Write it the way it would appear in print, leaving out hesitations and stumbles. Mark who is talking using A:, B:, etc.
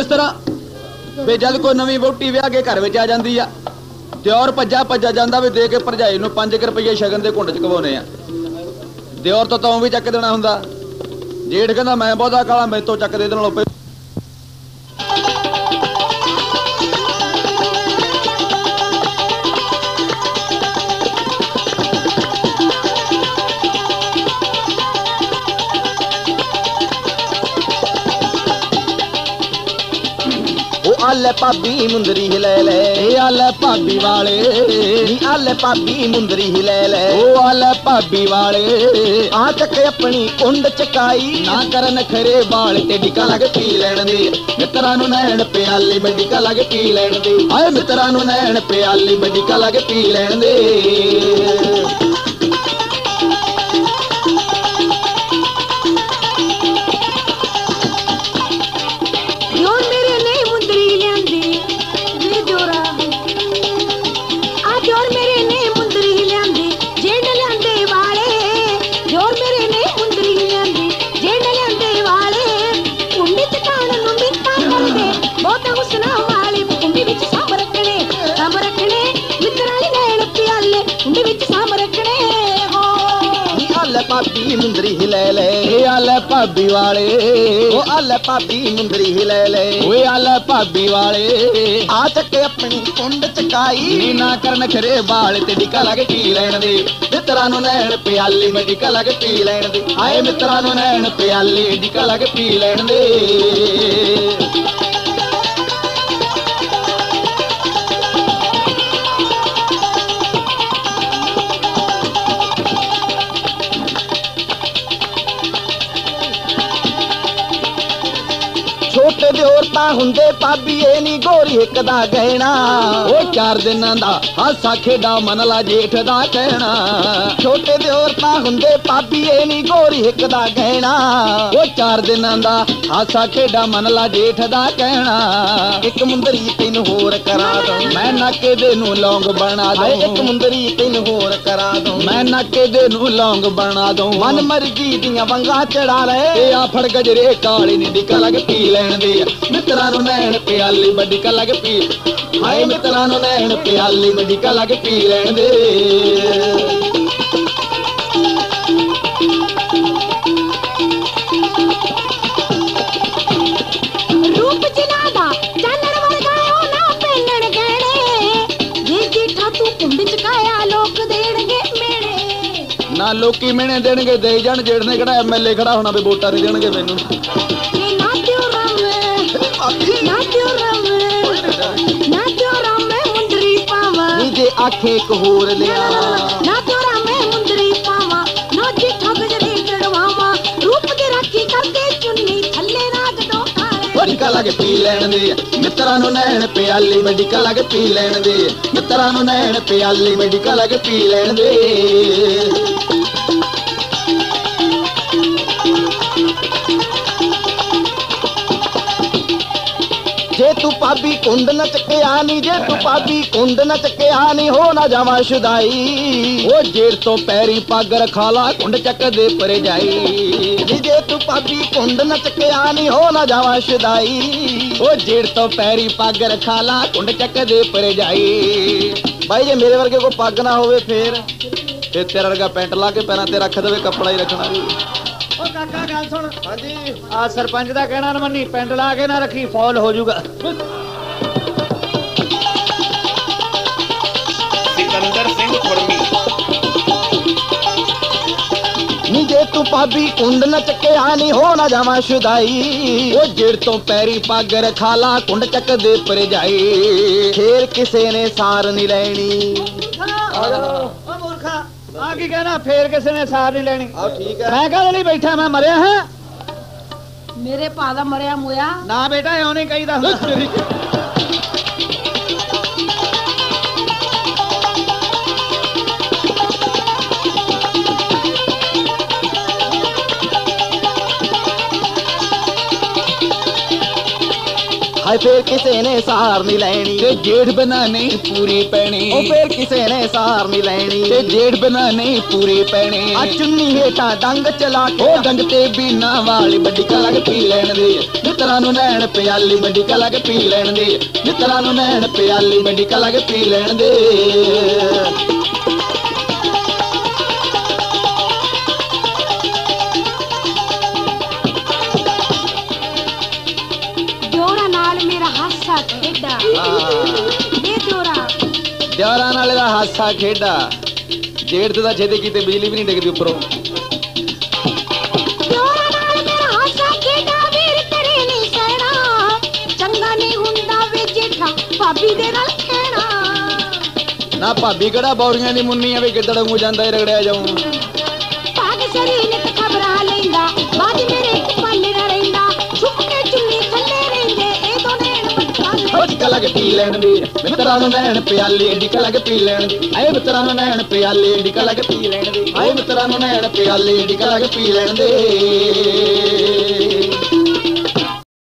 A: इस तरह भी जद कोई नवीं वोटी विआह के घर आ जाती आ दिओर भज्जा भज्जा जाता भी दे के भरजाई नूं 5 रुपये शगन के घुंड च कवाउने आ दिओर तो भी चक देना हुंदा जेठ कहंदा मैं बहुता काला मेरे तो चक दे देण लग
B: आले भाभी मुंदरी हिले ले
A: आले भाभी वाले
B: आले भाभी मुंदरी हिले ले
A: ओ आले भाभी वाले
B: आ चके अपनी कुंड चकाई
A: ना करन खरे बाल ते डिका लग पी लैण दे मित्रा नूं नैण प्याली में डिका लग पी लैण दे आए मित्रा नूं नैण प्याली में डिका लग पी लैण दे
B: भाभी मुंदरी हिले ले
A: आले भाभी वाले
B: ओ आले भाभी मुंदरी हिले ले
A: ओए आले भाभी वाले
B: आ चके अपनी कुंड चकाई
A: ना करन खरे बाल ते डिका लग पी लैण दे मित्रा नूं नैण प्याली में डिका लग पी लैण दे आए मित्रा नूं नैण प्याली डिका लग पी लैण दे
B: छोटे दिओर तां हुंदे भाभी ए नी गोरी एक दा गहना
A: ओ 4 दिनां दा हासा खेड़ा मन ला जेठ दा कहना
B: छोटे दिओर तां हुंदे भाभी ए नी गोरी एक दा गहना
A: ओ 4 दिनां दा हासा खेड़ा मन ला जेठ दा कहना
B: एक मुंदरी तैनूं होर करा दूं
A: मैं नाके दे नूं लौंग बना दूं
B: एक मुंदरी तैनूं होर करा दूं
A: मैं नाके दे नूं लौंग बना दूं
B: मन मर्जी दियां वंगा चढ़ा ले
A: ए आ फड़ गजरे काली नी डिका लग पी लैण दे मित्रा नूं नैण प्याली में डिका लग पी हाय मित्रा नूं नैण प्याली में डिका लग पी लैण दे
C: रूप जनादा चानण वरगाओ ना पहनण गहणे जे जेठा तू कुंड चकाया लोक देणगे मेणे
A: ना लोकी मेणे देणगे दे जाण जेठ ने किहड़ा एमएलए खड़ा होना भी वोटां नहीं देणगे मैनूं
B: आखे एक होर लिया
C: ना तोरा मैं मुंदरी पावा ना जेठा गजरे चढ़वावा रूप दे राखी करके चुन्नी थल्ले राग दो थारे
A: डिका लग पी लैण दे मित्रा नूं नैण प्याली में डिका लग पी लैण दे मित्रा नूं नैण प्याली में डिका लग पी लैण दे
B: जे तू भाभी कुंड न चके आनी जे तू भाभी कुंड न चके आनी हो ना जावा शुदाई
A: ओ जेठ तो पैरी पग रखा ला कुंड चक दे पर जाई
B: जे तू भाभी कुंड न चके आनी हो ना जावा शुदाई
A: ओ जेठ तो पैरी पग रखा ला कुंड चक दे पर जाई
B: भाई जे मेरे वर्गे को पग ना होवे फिर
A: तेरा वर्गा पैंट ला के पैरां ते रख देवे कपड़ा ही रखना
D: ओ काका गल सुन
B: हाँ जी
D: आ सरपंच दा कहना न मन्नी पेंट ला के ना रखी फॉल हो जाऊगा
E: सिकंदर सिंह खुरमी
B: नी जे तू भाभी कुंड न चके आनी हो ना जावा शुदाई
A: ओ जेड़ तो पैरी पग रखा ला कुंड चक दे पर जाई
B: फिर किसे ने सार नहीं लेनी
D: ओ मूर्खा आ की कहना फिर किसी ने सार नहीं लेनी
B: आओ ठीक है
D: मैं कह नहीं बैठा मैं मरिया है
C: मेरे भा दा मरिया मोया
D: ना बेटा एवं नहीं कही दा
B: ਹਾਏ ਫੇਰ ਕਿਸੇ ਨੇ ਸਾਰ ਨਹੀਂ ਲੈਣੀ
A: ਤੇ ਜੇਠ ਬਿਨਾ ਨਹੀਂ ਪੂਰੀ ਪੈਣੀ
B: ਉਹ ਫੇਰ ਕਿਸੇ ਨੇ ਸਾਰ ਨਹੀਂ ਲੈਣੀ
A: ਤੇ ਜੇਠ ਬਿਨਾ ਨਹੀਂ ਪੂਰੀ ਪੈਣੀ
B: ਆ ਚੁੰਨੀ ਹੇਠਾਂ ਡੰਗ ਚਲਾ ਕੇ
A: ਉਹ ਡੰਗ ਤੇ ਬੀਨਾ ਵਾਲੀ ਵੱਡੀ ਕਲਾ ਕੇ ਪੀ ਲੈਣ ਦੇ ਮਿੱਤਰਾਂ ਨੂੰ ਨੈਣ ਪਿਆਲੀ ਵੱਡੀ ਕਲਾ ਕੇ ਪੀ ਲੈਣ ਦੇ ਮਿੱਤਰਾਂ ਨੂੰ ਨੈਣ ਪਿਆਲੀ ਵੱਡੀ ਕਲਾ ਕੇ ਪੀ ਲੈਣ ਦੇ
C: ਦਿਓਰਾਂ ਨਾਲ ਮੇਰਾ ਹਾਸਾ ਖੇਡਾ ਵੇ
A: ਦਿਓਰਾਂ ਨਾਲ ਦਾ ਹਾਸਾ ਖੇਡਾ ਜੇਠ ਤੇ ਤਾਂ ਛੇਤੀ ਕੀਤੇ ਬਿਜਲੀ ਵੀ ਨਹੀਂ ਡਿੱਗਦੀ ਉੱਪਰੋਂ
C: ਦਿਓਰਾਂ ਨਾਲ ਮੇਰਾ ਹਾਸਾ ਖੇਡਾ ਵੀਰ ਤੇਰੇ ਨਹੀਂ ਸਹਿਣਾ ਚੰਗਾ ਨਹੀਂ ਹੁੰਦਾ ਵੇ ਜੇਠਾ ਭਾਬੀ ਦੇ ਨਾਲ ਖੇਣਾ
A: ਨਾ ਭਾਬੀ ਕਿਹੜਾ ਬੌਰੀਆਂ ਦੀ ਮੁੰਨੀ ਆ ਵੀ ਗਿੱਦੜ ਵਾਂਗੂ ਜਾਂਦਾ ਈ ਰਗੜਿਆ ਜਾਊ
C: ਭਾਗ ਸਰੀਰ ਤੇ ਖਬਰਾਂ ਲੈਂਦਾ ਬਾਜ ਮੇਰੇ ਪਾਲੇ ਨਾ ਰਹਿੰਦਾ ਛੁਪ ਕੇ ਚੁੰਨੀ ਥੱਲੇ ਰਹਿੰਦੇ ਇਹ ਦੋ ਨੈਣ ਬੱਚਾ
A: ਢਿੱਕ ਲੱਗ ਪੀ ਲੈਣ ਦੇ ਮਿੱਤਰਾਂ ਨੂੰ ਨੈਣ ਪਿਆਲੀ ਢਿੱਕ ਲੱਗ ਪੀ ਲੈਣ ਦੇ ਆਏ ਮਿੱਤਰਾਂ ਨੂੰ ਨੈਣ ਪਿਆਲੀ ਢਿੱਕ ਲੱਗ ਪੀ ਲੈਣ ਦੇ ਆਏ ਮਿੱਤਰਾਂ ਨੂੰ ਨੈਣ ਪਿਆਲੀ ਢਿੱਕ ਲੱਗ ਪੀ ਲੈਣ ਦੇ